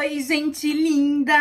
Oi, gente linda!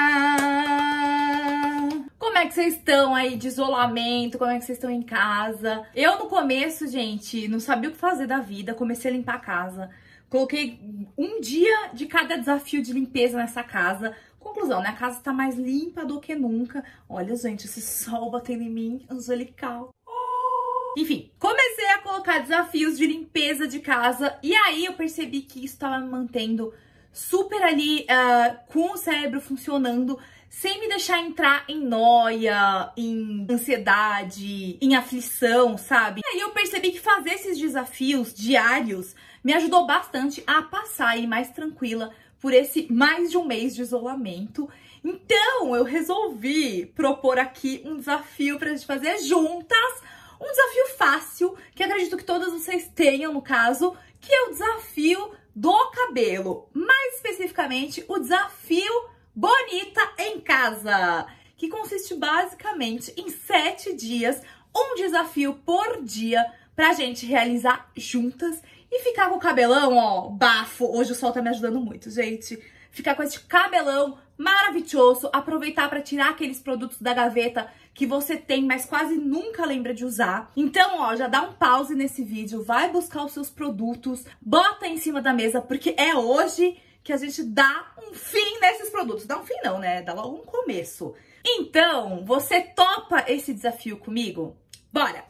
Como é que vocês estão aí de isolamento? Como é que vocês estão em casa? Eu, no começo, gente, não sabia o que fazer da vida. Comecei a limpar a casa. Coloquei um dia de cada desafio de limpeza nessa casa. Conclusão, né? A casa tá mais limpa do que nunca. Olha, gente, esse sol batendo em mim, angelical. Enfim, comecei a colocar desafios de limpeza de casa. E aí eu percebi que isso tava me mantendo super ali, com o cérebro funcionando, sem me deixar entrar em noia, em ansiedade, em aflição, sabe? E aí eu percebi que fazer esses desafios diários me ajudou bastante a passar aí mais tranquila por esse mais de um mês de isolamento. Então eu resolvi propor aqui um desafio pra gente fazer juntas, um desafio fácil, que acredito que todas vocês tenham no caso, que é o desafio do cabelo, mais especificamente o desafio Bonita em Casa, que consiste basicamente em 7 dias, um desafio por dia pra gente realizar juntas e ficar com o cabelão, ó, bafo. Hoje o sol tá me ajudando muito, gente. Ficar com esse cabelão maravilhoso, aproveitar para tirar aqueles produtos da gaveta que você tem, mas quase nunca lembra de usar. Então, ó, já dá um pause nesse vídeo, vai buscar os seus produtos, bota em cima da mesa, porque é hoje que a gente dá um fim nesses produtos. Dá um fim não, né? Dá logo um começo. Então, você topa esse desafio comigo? Bora!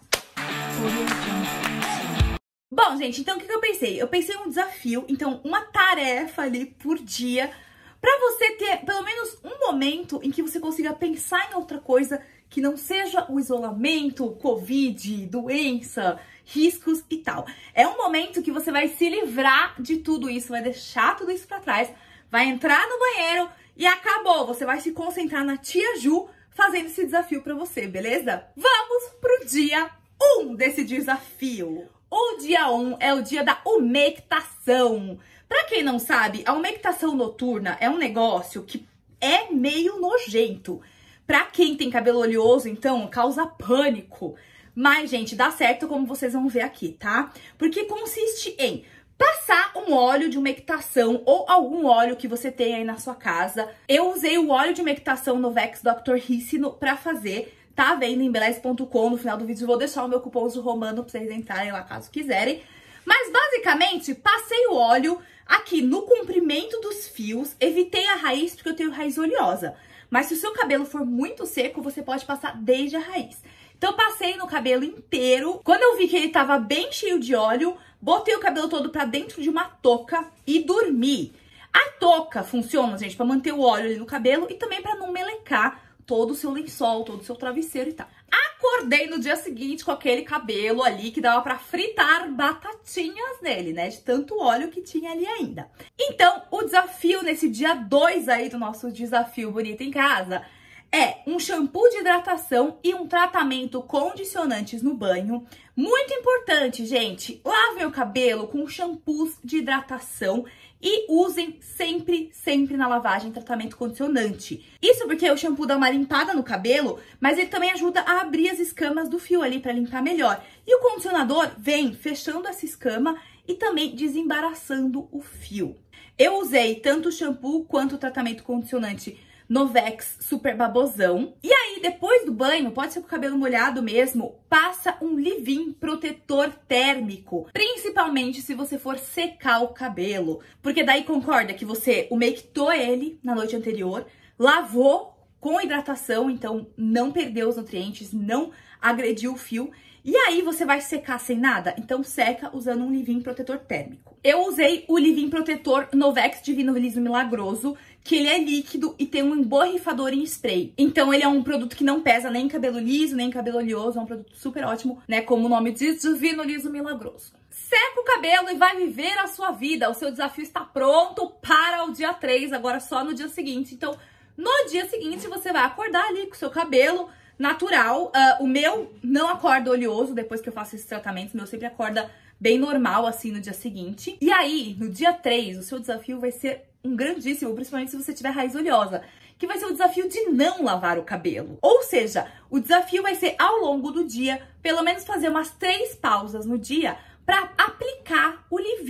Bom, gente, então o que eu pensei? Eu pensei em um desafio, então uma tarefa ali por dia, pra você ter pelo menos um momento em que você consiga pensar em outra coisa que não seja o isolamento, Covid, doença, riscos e tal. É um momento que você vai se livrar de tudo isso, vai deixar tudo isso pra trás, vai entrar no banheiro e acabou. Você vai se concentrar na tia Ju fazendo esse desafio pra você, beleza? Vamos pro dia 1 desse desafio. O dia 1 é o dia da umectação. Pra quem não sabe, a umectação noturna é um negócio que é meio nojento. Pra quem tem cabelo oleoso, então, causa pânico. Mas, gente, dá certo como vocês vão ver aqui, tá? Porque consiste em passar um óleo de umectação ou algum óleo que você tem aí na sua casa. Eu usei o óleo de umectação Novex Dr. Ricino pra fazer. Tá vendo em beleza.com, no final do vídeo eu vou deixar o meu cupom de romano pra vocês entrarem lá caso quiserem. Mas basicamente, passei o óleo aqui no comprimento dos fios, evitei a raiz porque eu tenho raiz oleosa. Mas se o seu cabelo for muito seco, você pode passar desde a raiz. Então eu passei no cabelo inteiro. Quando eu vi que ele tava bem cheio de óleo, botei o cabelo todo pra dentro de uma touca e dormi. A touca funciona, gente, pra manter o óleo ali no cabelo e também pra não melecar todo o seu lençol, todo o seu travesseiro e tal. Acordei no dia seguinte com aquele cabelo ali que dava pra fritar batatinhas nele, né? De tanto óleo que tinha ali ainda. Então, o desafio nesse dia 2 aí do nosso desafio Bonita em Casa é um shampoo de hidratação e um tratamento condicionantes no banho. Muito importante, gente, lavem o cabelo com shampoos de hidratação e usem sempre na lavagem tratamento condicionante. Isso porque o shampoo dá uma limpada no cabelo, mas ele também ajuda a abrir as escamas do fio ali para limpar melhor. E o condicionador vem fechando essa escama e também desembaraçando o fio. Eu usei tanto o shampoo quanto o tratamento condicionante Novex Super Babosão. E aí, depois do banho, pode ser com o cabelo molhado mesmo, passa um leave-in protetor térmico. Principalmente se você for secar o cabelo. Porque daí concorda que você umectou ele na noite anterior, lavou com hidratação, então não perdeu os nutrientes, não agrediu o fio. E aí você vai secar sem nada? Então seca usando um leave-in protetor térmico. Eu usei o leave-in protetor Novex Divino Liso Milagroso, que ele é líquido e tem um emborrifador em spray. Então ele é um produto que não pesa nem cabelo liso, nem cabelo oleoso, é um produto super ótimo, né? Como o nome diz, Divino Liso Milagroso. Seca o cabelo e vai viver a sua vida. O seu desafio está pronto para o dia 3, agora só no dia seguinte. Então, no dia seguinte você vai acordar ali com o seu cabelo natural. O meu não acorda oleoso depois que eu faço esses tratamentos, o meu sempre acorda bem normal assim no dia seguinte. E aí, no dia 3, o seu desafio vai ser um grandíssimo, principalmente se você tiver raiz oleosa, que vai ser o desafio de não lavar o cabelo. Ou seja, o desafio vai ser ao longo do dia, pelo menos fazer umas 3 pausas no dia para aplicar o leave-in.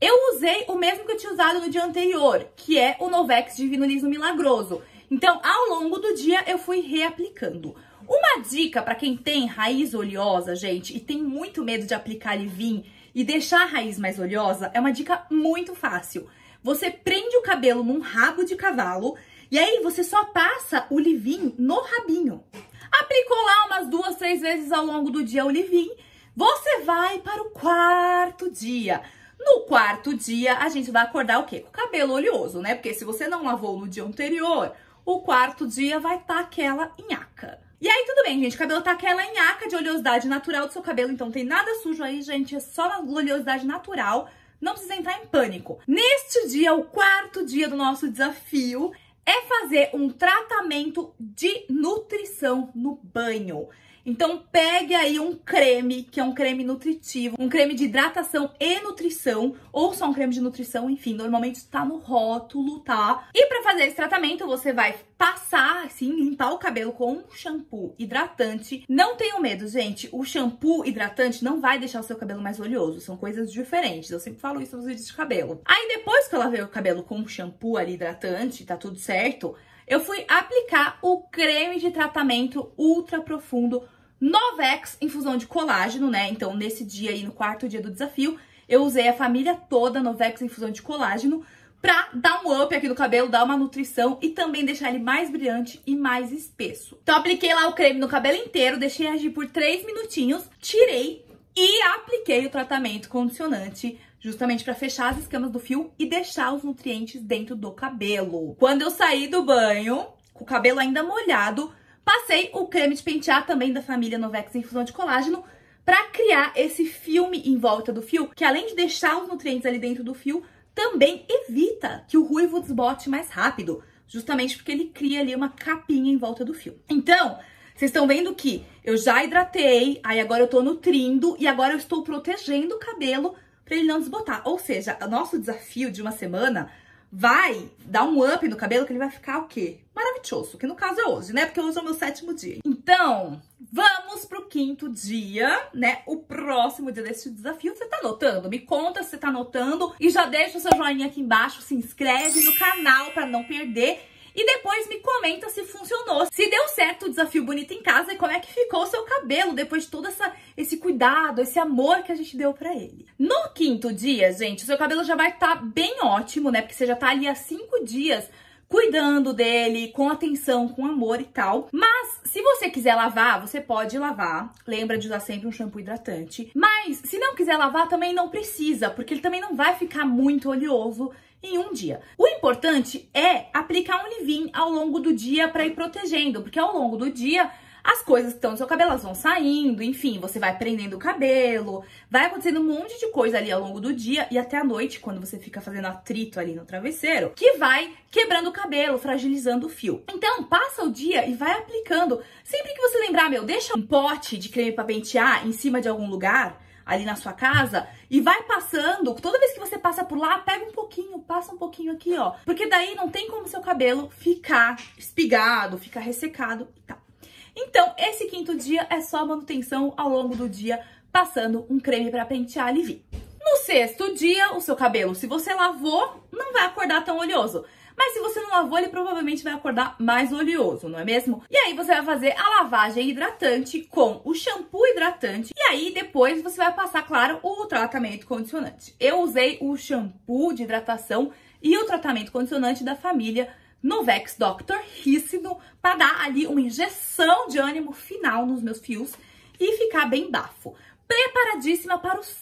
Eu usei o mesmo que eu tinha usado no dia anterior, que é o Novex Divino Liso Milagroso. Então, ao longo do dia, eu fui reaplicando. Uma dica para quem tem raiz oleosa, gente, e tem muito medo de aplicar leave-in e deixar a raiz mais oleosa, é uma dica muito fácil. Você prende o cabelo num rabo de cavalo e aí você só passa o leave-in no rabinho. Aplicou lá umas 2, 3 vezes ao longo do dia o leave-in, você vai para o quarto dia. No quarto dia, a gente vai acordar o quê? Com o cabelo oleoso, né? Porque se você não lavou no dia anterior, o quarto dia vai estar aquela nhaca. E aí, tudo bem, gente, o cabelo tá aquela nhaca de oleosidade natural do seu cabelo, então não tem nada sujo aí, gente, é só uma oleosidade natural, não precisa entrar em pânico. Neste dia, o quarto dia do nosso desafio, é fazer um tratamento de nutrição no banho. Então, pegue aí um creme, que é um creme nutritivo, um creme de hidratação e nutrição, ou só um creme de nutrição, enfim, normalmente tá no rótulo, tá? E pra fazer esse tratamento, você vai passar, assim, limpar o cabelo com um shampoo hidratante. Não tenham medo, gente, o shampoo hidratante não vai deixar o seu cabelo mais oleoso, são coisas diferentes, eu sempre falo isso nos vídeos de cabelo. Aí, depois que eu lavei o cabelo com um shampoo ali hidratante, tá tudo certo, eu fui aplicar o creme de tratamento ultra profundo Novex infusão de colágeno, né? Então, nesse dia aí, no quarto dia do desafio, eu usei a família toda Novex infusão de colágeno pra dar um up aqui no cabelo, dar uma nutrição e também deixar ele mais brilhante e mais espesso. Então, apliquei lá o creme no cabelo inteiro, deixei agir por 3 minutinhos, tirei e apliquei o tratamento condicionante justamente para fechar as escamas do fio e deixar os nutrientes dentro do cabelo. Quando eu saí do banho, com o cabelo ainda molhado, passei o creme de pentear também da família Novex infusão de colágeno para criar esse filme em volta do fio, que além de deixar os nutrientes ali dentro do fio, também evita que o ruivo desbote mais rápido, justamente porque ele cria ali uma capinha em volta do fio. Então, vocês estão vendo que eu já hidratei, aí agora eu tô nutrindo e agora eu estou protegendo o cabelo para ele não desbotar. Ou seja, o nosso desafio de uma semana vai dar um up no cabelo que ele vai ficar o quê? Maravilhoso, que no caso é hoje, né? Porque hoje é o meu 7º dia. Então, vamos pro 5º dia, né? O próximo dia desse desafio. Você tá anotando? Me conta se você tá anotando e já deixa o seu joinha aqui embaixo, se inscreve no canal para não perder. E depois me comenta se funcionou, se deu certo o desafio Bonita em Casa e como é que ficou o seu cabelo depois de todo esse cuidado, esse amor que a gente deu pra ele. No 5º dia, gente, o seu cabelo já vai estar bem ótimo, né? Porque você já tá ali há 5 dias cuidando dele, com atenção, com amor e tal. Mas, se você quiser lavar, você pode lavar. Lembra de usar sempre um shampoo hidratante. Mas, se não quiser lavar, também não precisa, porque ele também não vai ficar muito oleoso em um dia. O importante é aplicar um leave-in ao longo do dia para ir protegendo, porque ao longo do dia as coisas que estão no seu cabelo elas vão saindo, enfim, você vai prendendo o cabelo, vai acontecendo um monte de coisa ali ao longo do dia e até a noite, quando você fica fazendo atrito ali no travesseiro, que vai quebrando o cabelo, fragilizando o fio. Então, passa o dia e vai aplicando. Sempre que você lembrar, deixa um pote de creme para pentear em cima de algum lugar ali na sua casa e vai passando, toda vez que você passa por lá, pega um pouquinho, passa um pouquinho aqui, ó, porque daí não tem como seu cabelo ficar espigado, ficar ressecado e tal. Então, esse 5º dia é só manutenção ao longo do dia, passando um creme para pentear leave-in. No 6º dia, o seu cabelo, se você lavou, não vai acordar tão oleoso. Mas se você não lavou, ele provavelmente vai acordar mais oleoso, não é mesmo? E aí você vai fazer a lavagem hidratante com o shampoo hidratante. E aí depois você vai passar, claro, o tratamento condicionante. Eu usei o shampoo de hidratação e o tratamento condicionante da família Novex Dr. Rícido para dar ali uma injeção de ânimo final nos meus fios e ficar bem bafo. Preparadíssima para o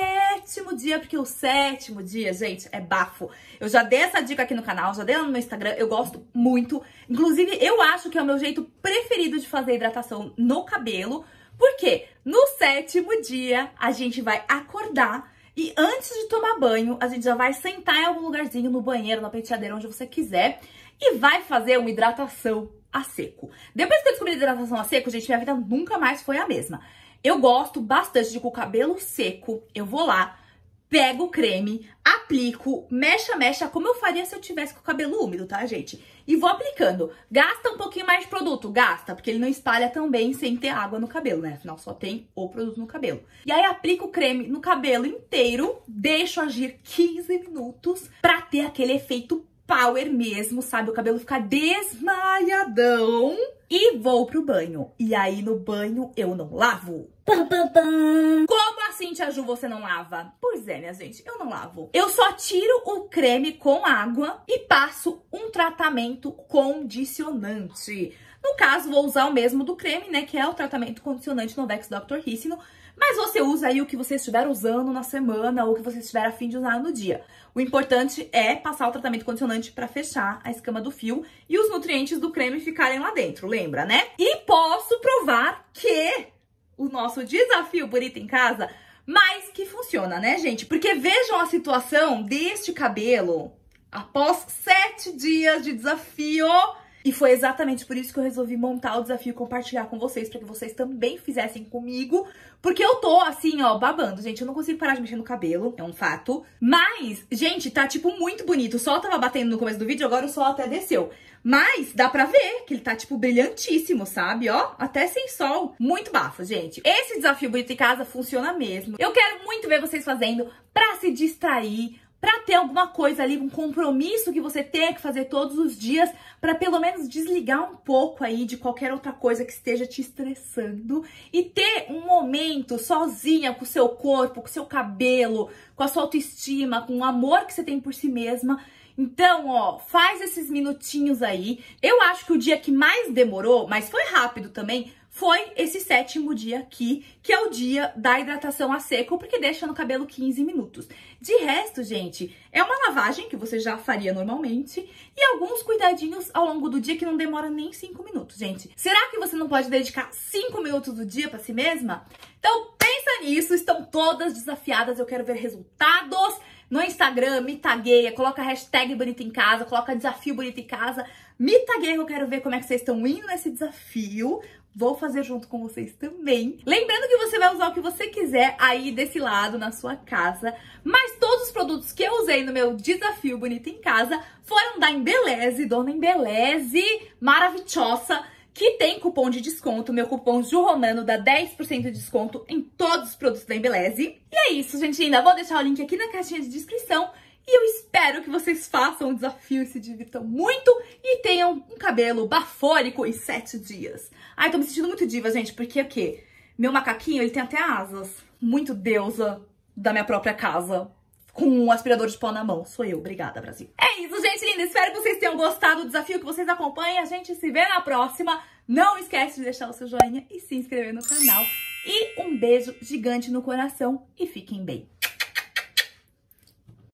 7º dia, porque o 7º dia, gente, é bafo. Eu já dei essa dica aqui no canal, já dei lá no meu Instagram, eu gosto muito. Inclusive, eu acho que é o meu jeito preferido de fazer hidratação no cabelo, porque no 7º dia a gente vai acordar e antes de tomar banho, a gente já vai sentar em algum lugarzinho, no banheiro, na penteadeira, onde você quiser, e vai fazer uma hidratação a seco. Depois que eu descobri a hidratação a seco, gente, minha vida nunca mais foi a mesma. Eu gosto bastante de, com o cabelo seco, eu vou lá, pego o creme, aplico, mecha, como eu faria se eu tivesse com o cabelo úmido, tá, gente? E vou aplicando. Gasta um pouquinho mais de produto? Gasta, porque ele não espalha tão bem sem ter água no cabelo, né? Afinal, só tem o produto no cabelo. E aí, aplico o creme no cabelo inteiro, deixo agir 15 minutos pra ter aquele efeito power mesmo, sabe? O cabelo ficar desmaiadão. E vou pro banho. E aí, no banho, eu não lavo. Como assim, Tia Ju, você não lava? Pois é, minha gente, eu não lavo. Eu só tiro o creme com água e passo um tratamento condicionante. No caso, vou usar o mesmo do creme, né, que é o tratamento condicionante Novex Dr. Ricino. Mas você usa aí o que você estiver usando na semana ou o que você estiver a fim de usar no dia. O importante é passar o tratamento condicionante para fechar a escama do fio e os nutrientes do creme ficarem lá dentro, lembra, né? E posso provar que o nosso desafio Bonita em Casa mais que funciona, né, gente? Porque vejam a situação deste cabelo após 7 dias de desafio. E foi exatamente por isso que eu resolvi montar o desafio e compartilhar com vocês, para que vocês também fizessem comigo. Porque eu tô assim, ó, babando, gente. Eu não consigo parar de mexer no cabelo, é um fato. Mas, gente, tá, tipo, muito bonito. O sol tava batendo no começo do vídeo, agora o sol até desceu. Mas dá pra ver que ele tá, tipo, brilhantíssimo, sabe? Ó, até sem sol. Muito bafo, gente. Esse desafio Bonita em Casa funciona mesmo. Eu quero muito ver vocês fazendo pra se distrair, pra ter alguma coisa ali, um compromisso que você tenha que fazer todos os dias, pra pelo menos desligar um pouco aí de qualquer outra coisa que esteja te estressando e ter um momento sozinha com o seu corpo, com o seu cabelo, com a sua autoestima, com o amor que você tem por si mesma. Então, ó, faz esses minutinhos aí. Eu acho que o dia que mais demorou, mas foi rápido também, foi esse 7º dia aqui, que é o dia da hidratação a seco, porque deixa no cabelo 15 minutos. De resto, gente, é uma lavagem que você já faria normalmente e alguns cuidadinhos ao longo do dia que não demora nem 5 minutos, gente. Será que você não pode dedicar 5 minutos do dia pra si mesma? Então, pensa nisso, estão todas desafiadas, eu quero ver resultados. No Instagram, me tagueia, coloca a hashtag Bonita em Casa, coloca desafio Bonita em Casa, me tagueia que eu quero ver como é que vocês estão indo nesse desafio. Vou fazer junto com vocês também. Lembrando que você vai usar o que você quiser aí desse lado na sua casa, mas todos os produtos que eu usei no meu desafio Bonita em Casa foram da Embeleze, dona Embeleze, maravilhosa, que tem cupom de desconto, meu cupom JUROMANO dá 10% de desconto em todos os produtos da Embeleze. E é isso, gente, ainda vou deixar o link aqui na caixinha de descrição e eu espero que vocês façam o desafio e se divirtam muito e tenham um cabelo bafônico em 7 dias. Ai, tô me sentindo muito diva, gente, porque o quê? Meu macaquinho, ele tem até asas. Muito deusa da minha própria casa. Com um aspirador de pó na mão. Sou eu. Obrigada, Brasil. É isso, gente linda. Espero que vocês tenham gostado do desafio, que vocês acompanhem. A gente se vê na próxima. Não esquece de deixar o seu joinha e se inscrever no canal. E um beijo gigante no coração. E fiquem bem.